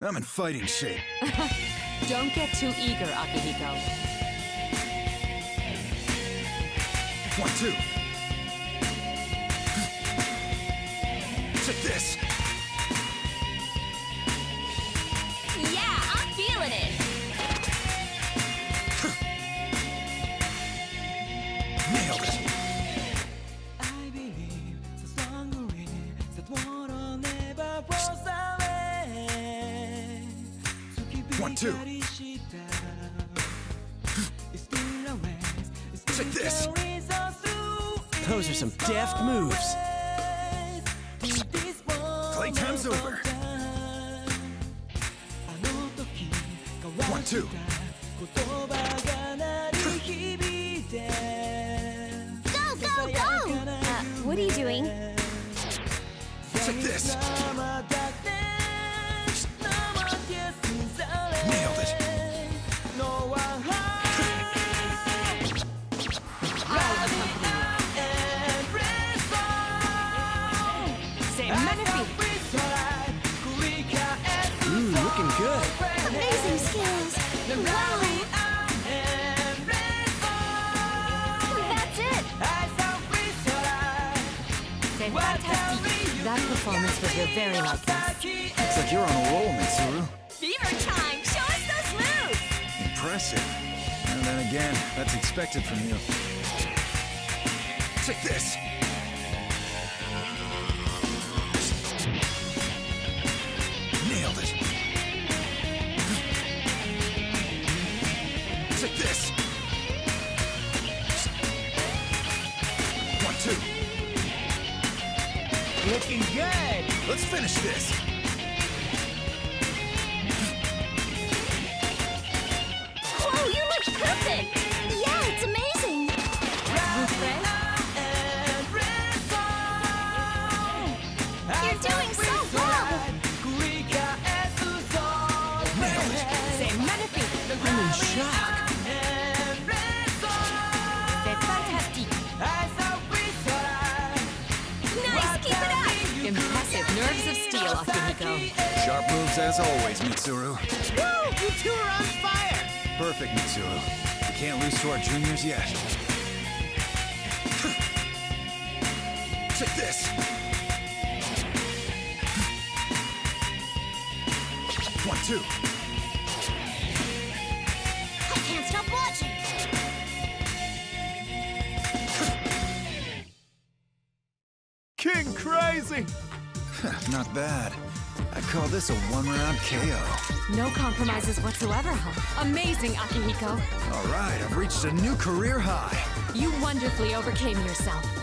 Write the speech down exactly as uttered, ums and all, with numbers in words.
I'm in fighting shape. Don't get too eager, Akihiko. One, two. Take this. Yeah, I'm feeling it. Nailed it. I believe the song that tomorrow never falls away. One, two. Take this. Those are some deft moves. Playtime's over. One, two. Go, go, go! Uh, what are you doing? Take this. Nailed it. Ooh, looking good. Amazing skills! Wow! That's it! C'est fantastique. That performance was your very like best. Looks like you're on a roll, Mitsuru. Fever time! Show us those moves! Impressive. And then again, that's expected from you. Take this. Nailed it. Take this. One, two. Looking good. Let's finish this. Whoa, you look perfect! Yeah, it's amazing! You're doing so well! Nailed it. C'est magnifique! I'm in shock. C'est fantastique! Nice, keep it up! Impressive nerves of steel, Akihiko. Sharp moves as always, Mitsuru. Woo! You two are on fire. Perfect, Mitsuru. We can't lose to our juniors yet. Take this. One, two. I can't stop watching! King Crazy! Not bad. I'd call this a one-round K O. No compromises whatsoever, huh? Amazing, Akihiko. All right, I've reached a new career high. You wonderfully overcame yourself.